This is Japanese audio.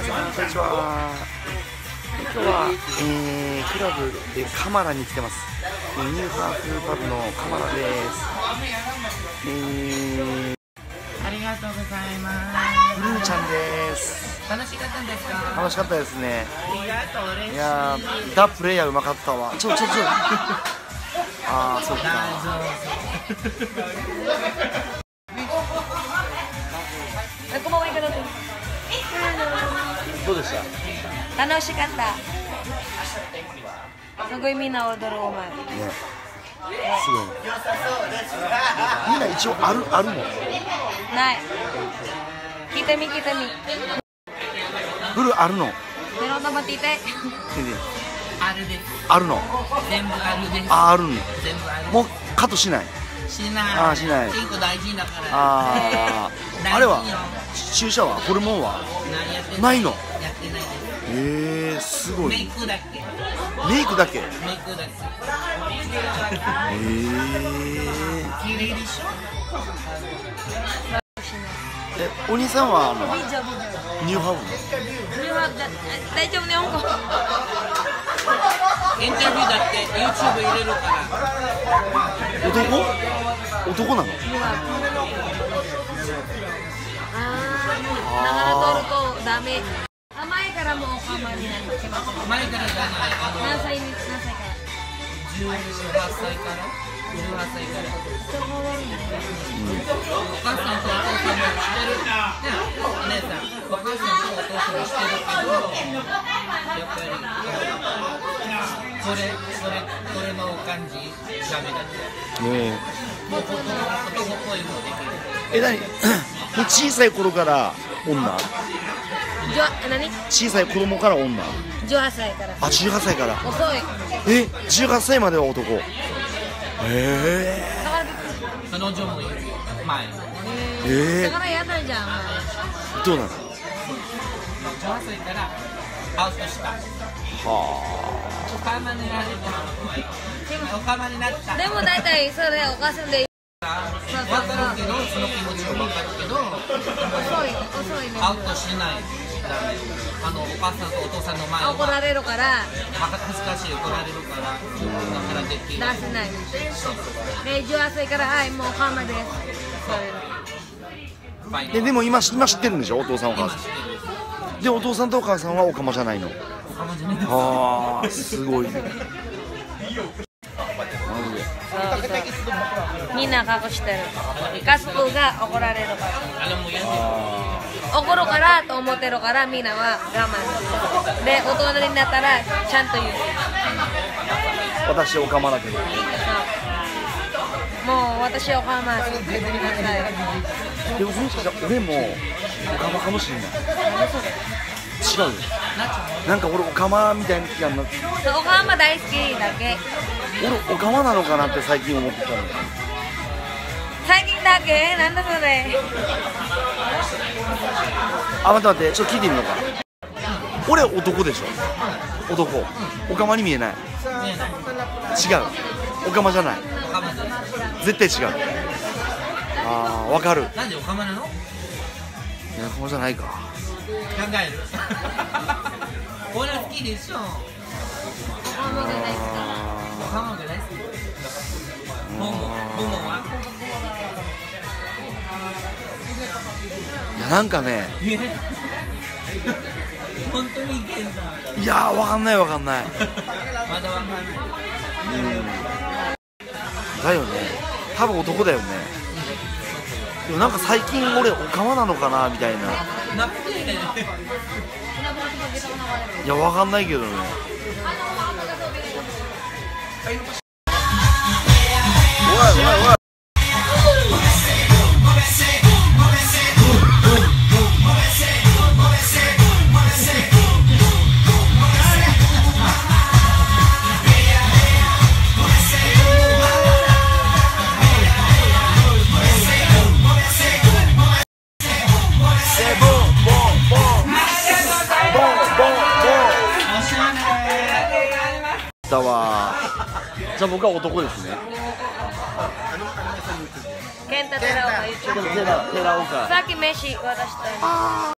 こんにちは。今日は、クラブでカマラに来てます。ニューハーフパブのカマラです。 ありがとうございます。 ブルーちゃんです。 楽しかったんですか？ 楽しかったですね。 ありがとう、嬉しい。 いやー、ダプレイヤーうまかったわ。ああ、そっか。どうでした？ 楽しかった。すごいみんな踊るお前。 ね、すごい。みんな一応あるの？ ない。聞いてみ。 ブルーあるの？ メロン玉聞いて。 あるです。 あるの？ 全部あるです。 あ、あるの。 全部ある。 もうカットしない？ しない。 あ、しない。 結構大事だから。 ああ、あれは注射はホルモンはないの？ やってないです。 すごい。 メイクだけ。 メイクだけ。 綺麗でしょ。 お兄さんはニューハーフ？ 大丈夫ね、音楽。 インタビューだって YouTube 入れるから。 男なの？ ながら通るとダメ。前からもうおかまになってます。 前からじゃない。 何歳から？ 18歳から。18歳から。お母さんとお父さんもしてる。お姉さん、お母さんとお父さんもしてるけど、やっぱりこれの感じダメだって。もう男っぽいもできる。 何？小さい頃から女？ 何？ 小さい子供から女 ？18歳から。 あ、18歳から。 遅い。 18歳までは男。 彼女もいる前。 だからやだじゃん。 どうなの？ 18歳からアウトした。おかまになれた。おかまになった。 でも大体それお母さんで。 分かるけど、その気持ちも分かるけど、 遅いね。 アウトしない。お母さんとお父さんの前は怒られるから。 恥ずかしい、怒られるから。だからできない。 出せない。で、18歳からはい、もうおかまです。 でも今知ってるんでしょ、お父さんお母さん。で、お父さんとお母さんはおかまじゃないの？ おかまじゃないです。 ああ、すごいね。 みんな隠してる。ガスプが怒られるから。怒るからと思ってるからみんなは我慢で、大人になったらちゃんと言う。 私おかまだけど。 もう私おかましてください。 でももしかしたら俺もおかまかもしれない。違うよ。なんか俺おかまみたいな気がなって。 おかま大好きだけ。 俺おかまなのかなって最近思ってたの。 最近だけ？なんだそれ。 待って、ちょっと聞いてみようか。俺男でしょ？男。おかまに見えない。違う。おかまじゃない。絶対違う。ああ、わかる。 なんでおかまなの？ いや、おかまじゃないか。 考える。俺好きでしょ。 おかまが大好き。 おかまが大好き。ももは？ いや、なんかね。 本当にいけんだ。 いやー、わかんない。 まだわかんない。 だよね。多分男だよね。でもなんか最近俺おかまなのかなみたいな。いや、わかんないけどね。おい。じゃあ僕は男ですね。 健太寺岡、 寺岡。 さっき飯渡した。